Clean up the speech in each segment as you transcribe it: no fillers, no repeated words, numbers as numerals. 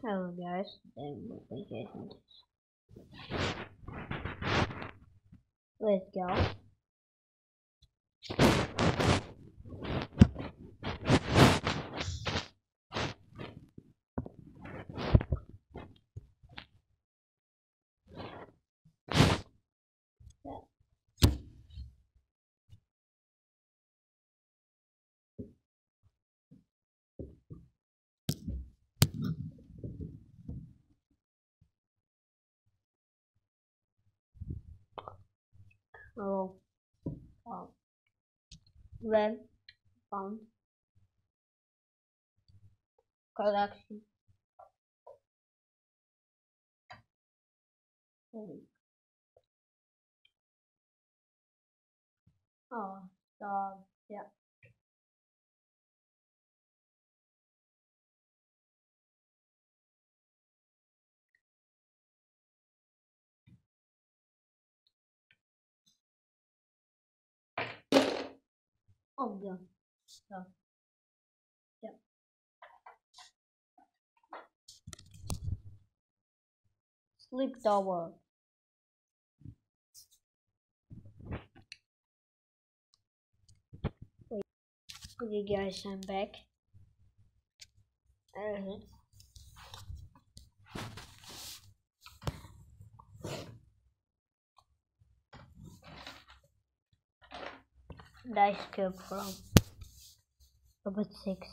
Hello guys, then we'll be getting this. Let's go. Oh, web found collection. Oh, so yeah. Oh yeah. So yeah. Sleep tower. Okay guys, I'm back. Dice cube from Robot 6.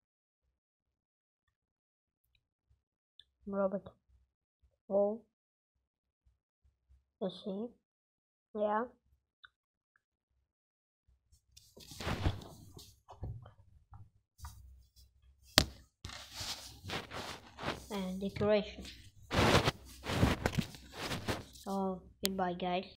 Robot 4. Let's see. Yeah. And decoration. So goodbye guys.